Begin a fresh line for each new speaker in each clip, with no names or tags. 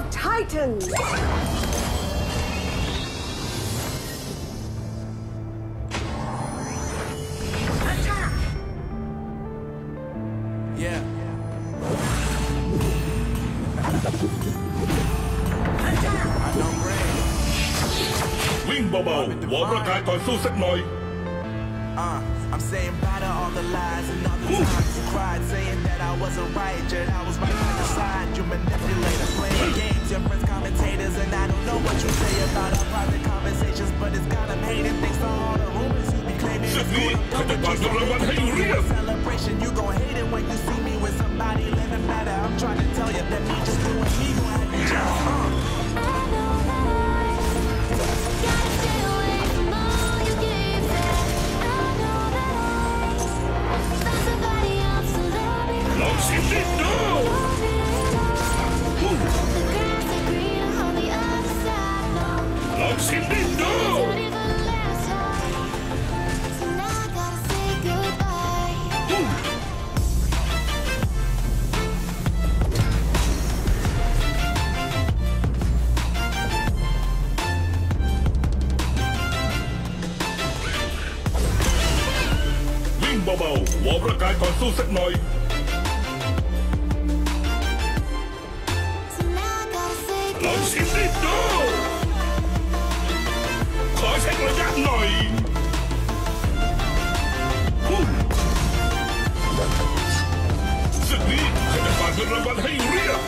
of Titans! Attack!
Yeah.
Attack!
วิ่งเบาๆวอร์มร่างกายก่อนสู้สักหน่อย
I'm saying bye to all the lies and all the times you cried, saying that I wasn't right, yet I was right by your side. You manipulator, playing games, your friends commentators, and I don't know what you say about our private conversations, but it's got them hating thanks to all the rumors you be claiming. It's cool, I'm done with you, so celebration, you gon' hate it when you see me with somebody living better. I'm trying to tell you that me just doing me gon' have you jealous.
เบาๆวอร์มร่างกายก่อนสู้สักหน่อยลองชิมดิดูขอเช็คระยะหน่อยศึกนี้ข้าจะฝากเงินรางวัลให้เรียบ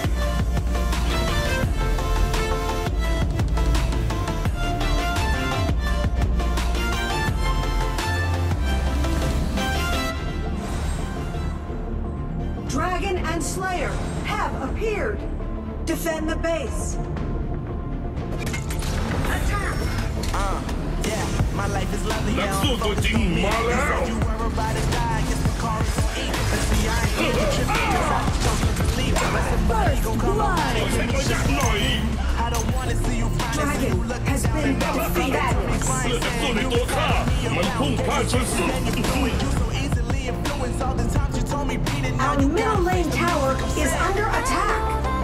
Dragon and Slayer have appeared. Defend the base. Attack!
Yeah, my life is lovely.
นักสู้ตัวจริงมาแล้ว
You were about to die, guess the call is on eight. Let's see, I ain't even tripping, 'cause I just don't believe it. But somebody gon' come on.
ขอเช็คระยะหน่อย
I don't wanna see you finally
Dragon
you looking
has
down
been
and down.
defeated.
เพื่อนักสู้ในตัวข้ามันพุ่งพลาดสุด
You so easily influenced all the times you told me beat it. Now
Our
you
middle lane tower is under attack.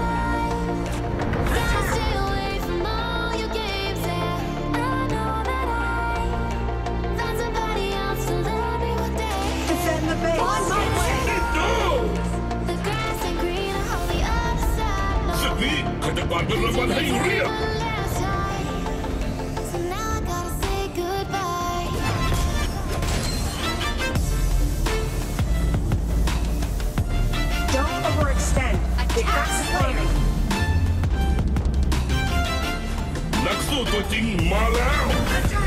Defend the base. On my way.
ศึกนี้ข้าจะฝากเงินรางวัลให้เรียบ
Don't overextend. Attack Slayer.
นักสู้ตัวจริงมาแล้ว
Attack!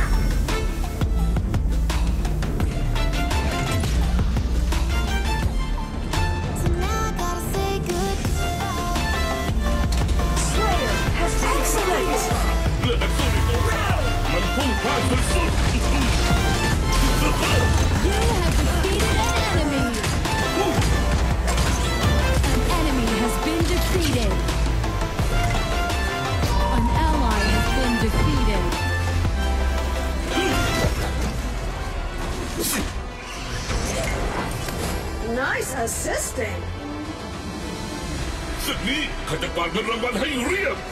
Slayer has excellent.
เพื่อนักสู้ในตัวข้ามันพุ่งพลาดสุด
You have defeated an enemy. An enemy has been defeated. An ally has been defeated.
Nice assisting.
ๆศึกนี้ข้าจะฝากเงินรางวัลให้เรียบ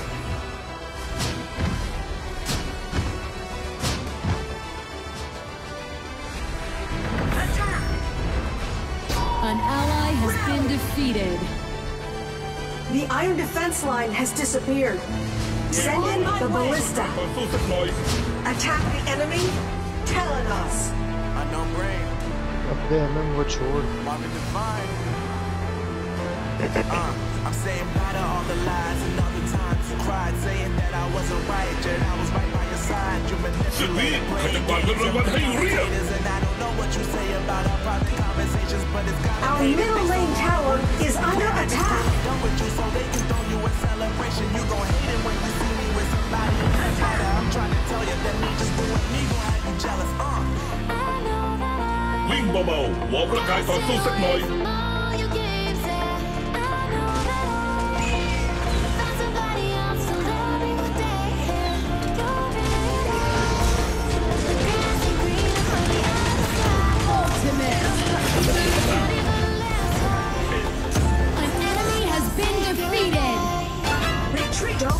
Attack!
An ally has been defeated.
The iron defense line has disappeared. Send in the ballista.
ก่อนสู้สักหน่อย
Attack the enemy. Telling us.
Unknown brain,
قدامنا وتشور
Marvin Divine. I'm saying bye to all the lies and all the times you cried, saying that I wasn't right, yet I was right by your side. You manipulated, playing games, your commentators, and I don't know what you say about our private conversations, but it's got
Our middle lane tower is under attack.
done with you, so they can throw you a celebration. You gon' hate it when you see me with somebody living better. I'm trying to tell you that me just doing me gon' have you jealous.
วิ่งเบาๆวอร์มร่างกายก่อนสู้สักหน่อย
An enemy has been defeated.
Retreat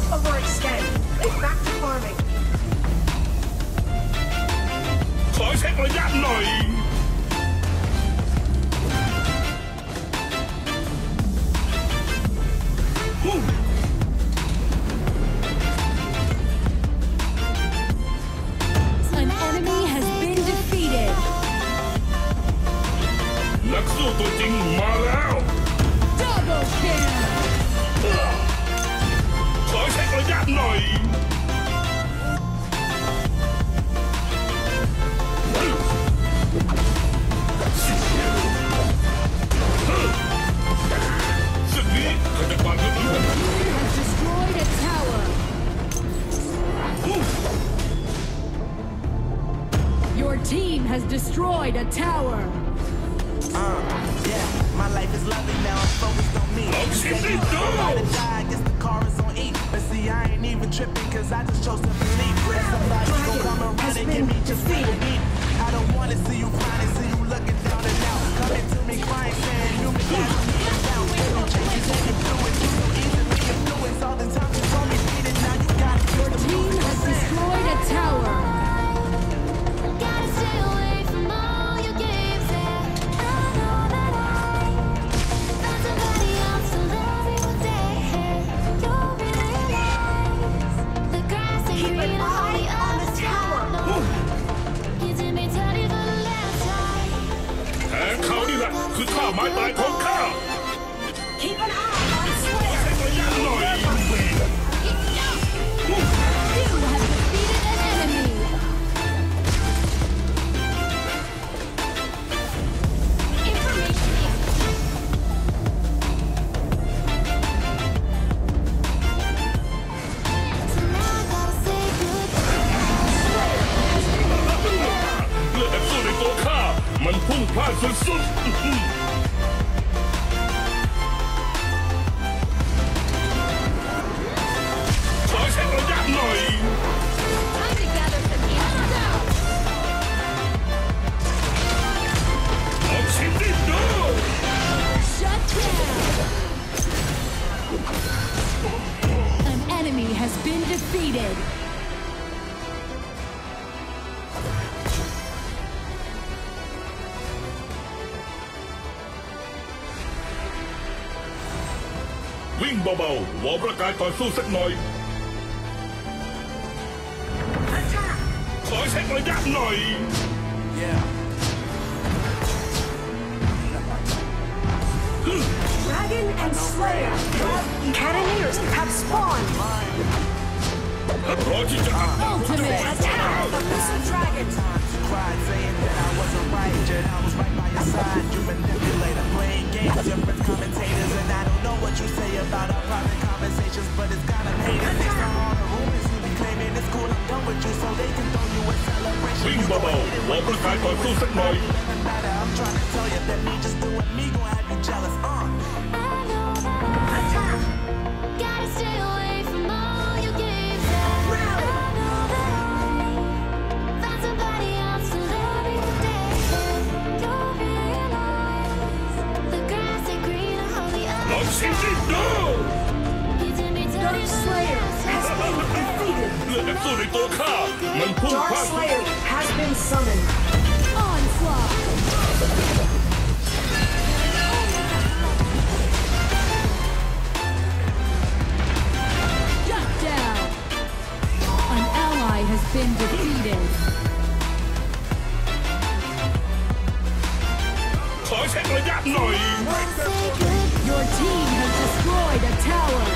นักสู้ตัวจริงมาแล้ว
Double kill.
ขอเช็คระยะหน่อยศึกนี้ข้าจะปาดกันด้วย
Has destroyed a tower. Your team has destroyed a tower.
Yeah, my life is lovely now, I'm focused on me. You say you about to die, I guess the car is on E. But see, I ain't even tripping, cause I just chose to believe that somebody gon' come around and give me just what I need. I don't wanna see you crying, see you looking down and out. Coming to me crying, saying you been letting me down. Baby, changes and influence, you so easily influenced. All the time you told me beat it, now you got it.
Your team has destroyed a tower.
Gotta stay away from all your games. I know that I found somebody else to love you one day. You'll realize the grass ain't
Keep an
green on
eye
the
on the
other
tower.
side. You did me dirty for the last time.
แพ้เขานี่แหละคือท่าไม้ตายของข้า
Keep an eye on Slayer.
เช็คระยะหน่อย
You have defeated an enemy.
So now I gotta say goodbye.
เลือดนักสู้ในตัวข้ามันพุ่งพล่านสุดๆขอเช็คระยะหน่อย
Time to gather some countdown.
ลองชิมดิดู
Shut down. An enemy has been defeated.
วิ่งเบาๆวอร์มร่างกายก่อนสู้สักหน่อย ขอเช็คระยะหน่อย
Yeah.
Dragon and Slayer. Cannoneers have spawned.
รอที่จะอัด
Ultimate.
Attack the missile dragon.
You cried saying that I wasn't right, yet I was right by your side. You manipulator, playing games, your friends commentators, and I don't know what you say about our private conversations, but it's got 'em hating. Thanks to all the rumors you be claiming it's cool, I'm done with you, so they can throw you a celebration.
วิ่งเบาๆวอร์มร่างกายก่อนสู้สักหน่อย
Doesn't matter, I'm trying to tell you that me just doing me gon' have you jealous.
I know that gotta stay away from all your games. I know that I found somebody else to love you one day. You'll realize the grass ain't greener on the
ลอง
other
ชิม
side.
ดิดู
You did me dirty
Dark
for the
Slayer
last
has
time.
been defeated.
เลือดนักสู้ในตัวข้ามันพุ่ง
Dark
พล่าน
Slayer has been summoned.
Onslaught. Shut down. An ally has been defeated.
ขอเช็คระยะหน่อย
Say good.
Your team has destroyed a tower.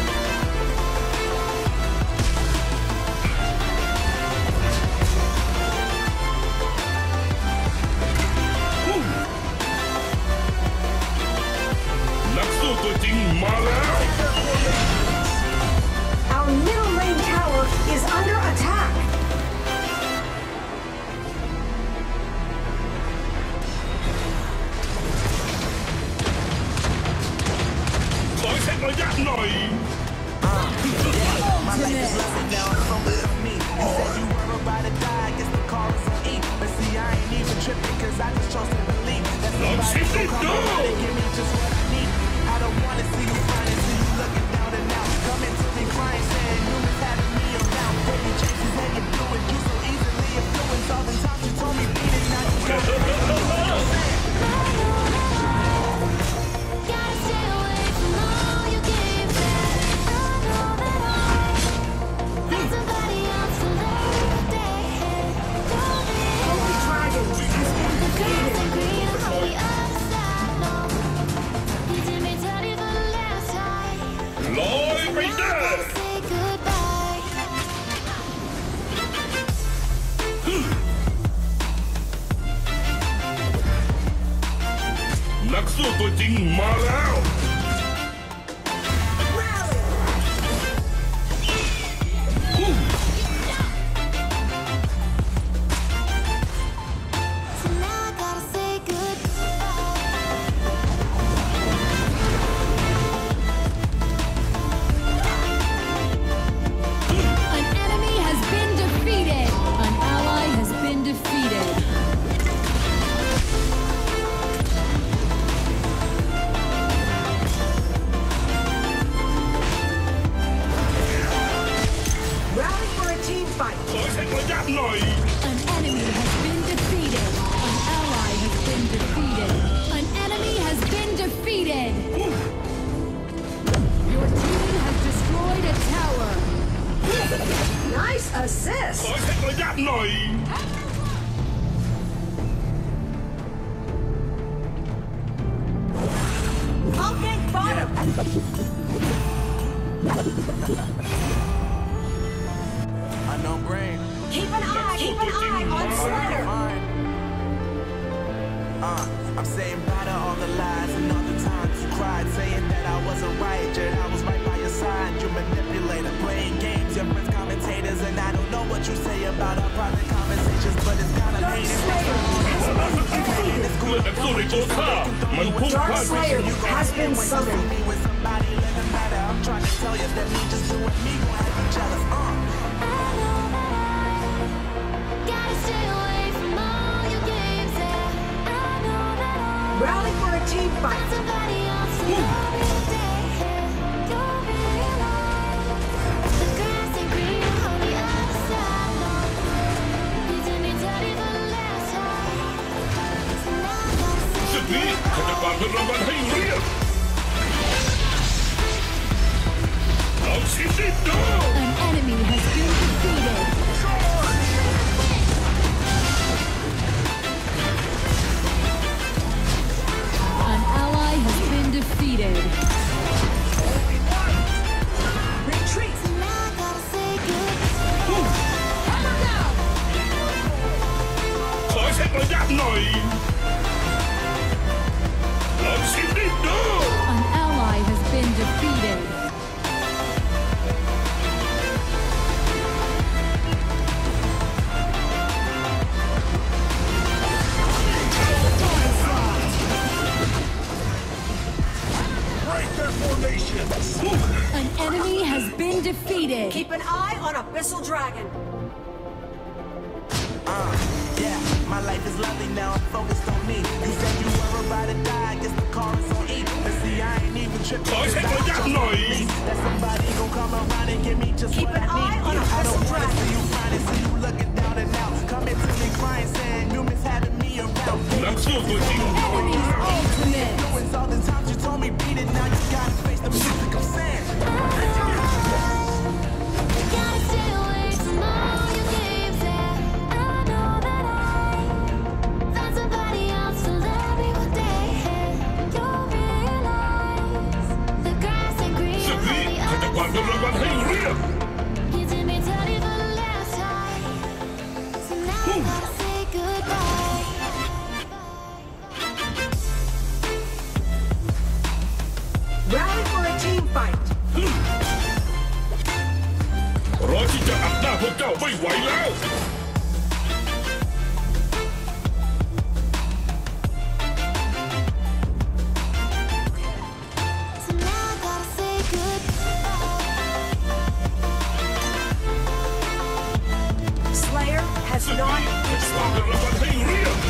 นักสู้ตัวจริงมาแล้ว
Our middle lane tower is under attack.
ขอเช็คระยะหน่อย
My life is lovely now, I'm focused on me. You said you were about to die, I guess the car is on E. But see, I ain't even tripping, cause I just chose to believe that somebody gon' come around and give me just what I need. I don't wanna see you crying, see you looking down and out. Coming to me crying, saying you been having me around. Baby, changes and you do it, you so easily influenced. All the times you told me beat it, now you got it.
Gotta stay away from all your games. I know that I found somebody else to love you one day. You'll
Holy
realize
Dragon has been
the grass
defeated.
ain't greener on the other side.
นักสู้ตัวจริงมาแล้ว
So now I gotta say goodbye.
An enemy has been defeated. An ally has been defeated.
Rally for a team fight.
ขอเช็คระยะหน่อย
An enemy has been defeated. An ally has been defeated. An enemy has been defeated. Your team has destroyed a tower.
Nice assist.
ขอเช็คระยะหน่อย
Okay, bottom.
Unknown brain.
Keep an eye on Slayer.
Mine. I'm saying bye to all the lies and all the times you cried, saying that I wasn't right, yet I was right by your side. You manipulator, playing games, your friends commentators, and I don't know what you say about our private conversations, but it's kind of
Dark
late.
Slayer has been defeated.
เมื่อนักสู้ในตัวข้ามันพุ่งพ
Dark
ลาดไป
Slayer has been summoned.
Me with somebody living better. I'm trying to tell you that me just doing me gon' have you jealous.
Gotta stay away from all your games. Yeah, I know that I
Rally for a team fight.
somebody else to love you today. You'll realize the grass ain't green on the other side. No, you did me dirty the last time. So now I gotta
ศึ
say
กนี้ข้าจะกวาดเงินรางวัลให้เรียบเอาชิมดิดู
An enemy has been defeated. An ally has been defeated.
Retreat.
so now I gotta say goodbye.
ขอเช็คระยะหน่อยลองชิมดิดู
An ally has been defeated. An enemy has been defeated.
Keep an eye on Abyssal Dragon.
Yeah, my life is lovely now, I'm focused on me. You said you were about to die, I guess the car is on E. But see, I ain't even tripping.
Khởi
cause
sẽ
I
có giáp
trust
nổi.
me that somebody gon' come around and give me just
Keep
what
an
I need.
eye on
I
Abyssal
don't wanna
Dragon.
see you crying, see you looking down and out. Coming to me crying, saying you miss having me around.
นักสู้ตัวจริง
Enemy's ultimate.
Doing all the times you told me beat it, now you gotta face the music I'm saying.
Gotta stay away from all your games. Yeah, I know that I found somebody else to love me one day. You'll realize the grass ain't green
ศึก
on
นี้
the
ข้าจะกวาด
other
เงินรางวัลให้เรียบ
You did me dirty the last time. So now I gotta say goodbye.
Rally for a team fight.
รอที่จะอัดหน้าพวกเจ้าไม่ไหวแล้ว
So now I gotta say goodbye.
Slayer has
ศึก
not
นี้ข้าจะกวาดเงินรางวัลให้เรียบ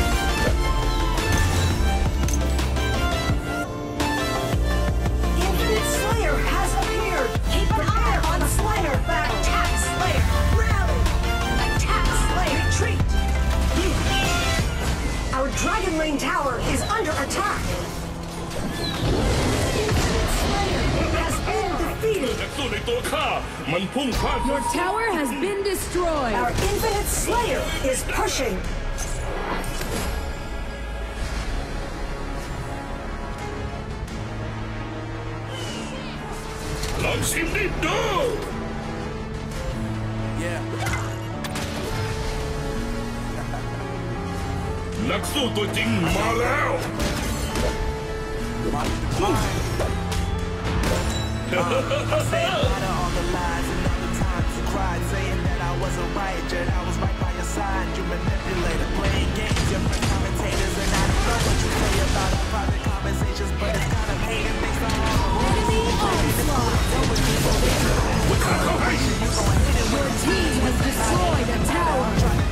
Infinite Slayer has appeared. Keep an eye on Slayer. Back. Attack Slayer. Rally. Attack Slayer. Retreat. Our Dragon Lane Tower is under attack. Infinite Slayer has been defeated.
นักสู้ในตัวข้ามันพุ่งพลาด
Your tower has been destroyed.
Our Infinite Slayer is pushing.
ลองชิมดิดู
Yeah.
นักสู้ตัวจริงมาแล้ว
watch the grind. I'm saying bye to all the lies and all the times you cried, saying that I wasn't right, yet I was right by your side. You manipulator, playing games, your friends commentators, and I don't know what you say about our private conversations, but it's kind of hating things to
Enemy onslaught. Your team has destroyed a tower.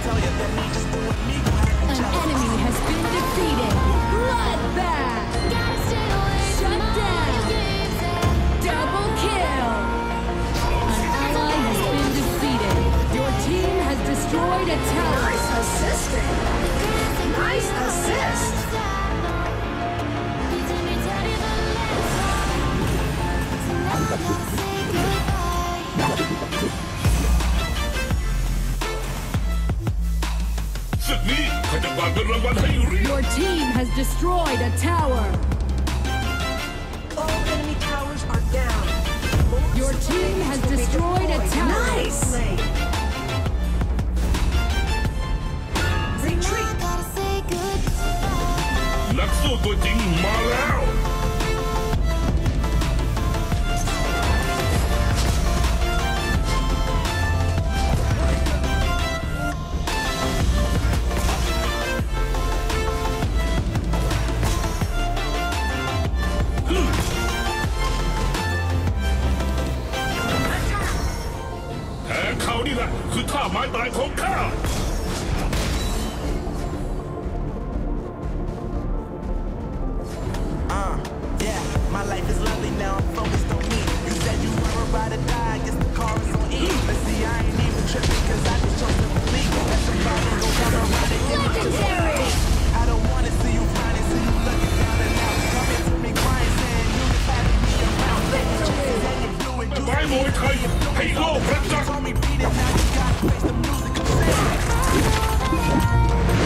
An enemy has been defeated. Bloodbath. Shut down. Double kill. An ally has been defeated. Your team has destroyed a tower.
Nice assisting. Nice assist.
Your team has destroyed a tower.
All enemy towers are down.
Your team has destroyed a tower.
Nice. Retreat.
นักสู้ตัวจริงมาแล้ว แผนเขานี่แหละคือท่าไม้ตายของข้า
Yeah, my life is lovely now, I'm focused on me. You said you were about to die, I guess the car is on E. But see, I ain't even tripping, cause I just chose to believe that somebody gon' come around and get my
Legendary.
I don't wanna see you crying, see you looking down and out. Coming to me crying, saying you just had to be around. Victory.
ไม้มวยไทยให้โลกประจักษ์
Told me beat it, now you gotta face the music, I'm saying.